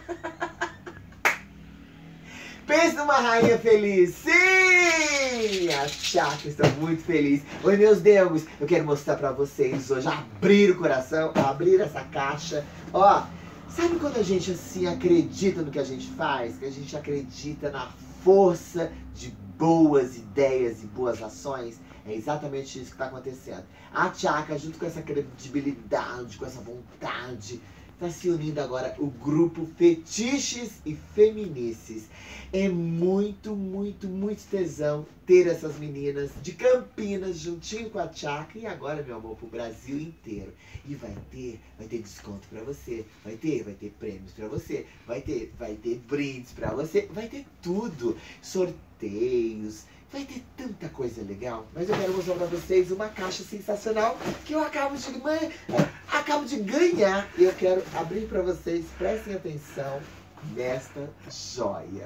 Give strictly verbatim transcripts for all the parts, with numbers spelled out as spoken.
Pense numa rainha feliz. Sim! A Tchaka está muito feliz. Oi, meus deuses. Eu quero mostrar pra vocês hoje. Abrir o coração, abrir essa caixa. Ó, sabe quando a gente assim acredita no que a gente faz? Que a gente acredita na força de boas ideias e boas ações? É exatamente isso que está acontecendo. A Tchaka, junto com essa credibilidade, com essa vontade, está se unindo agora o grupo Fetiches e Feminices. É muito, muito, muito tesão ter essas meninas de Campinas juntinho com a Tchaka e agora, meu amor, pro Brasil inteiro. E vai ter, vai ter desconto pra você, vai ter, vai ter prêmios pra você, vai ter, vai ter brindes pra você, vai ter tudo, sorteios. Vai ter tanta coisa legal, mas eu quero mostrar pra vocês uma caixa sensacional que eu acabo de, acabo de ganhar. E eu quero abrir pra vocês, prestem atenção nesta joia.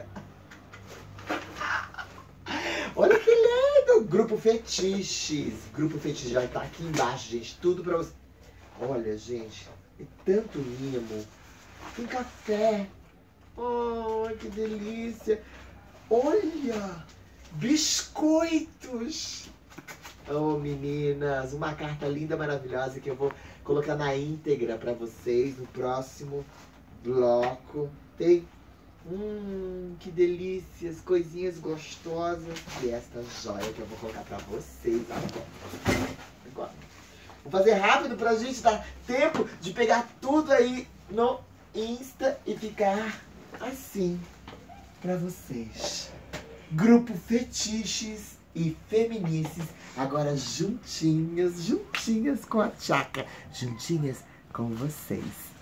Olha que lindo! Grupo Fetiches. Grupo Fetiches vai estar aqui embaixo, gente. Tudo pra vocês. Olha, gente, é tanto mimo. Tem café. Oh, que delícia. Olha! Biscoitos! Oh, meninas, uma carta linda, maravilhosa que eu vou colocar na íntegra pra vocês no próximo bloco. Tem, hum, que delícias, coisinhas gostosas. E esta joia que eu vou colocar pra vocês agora. agora. Vou fazer rápido pra gente dar tempo de pegar tudo aí no Insta e ficar assim pra vocês. Grupo Fetiches e Feminices, agora juntinhas, juntinhas com a Tchaka, juntinhas com vocês.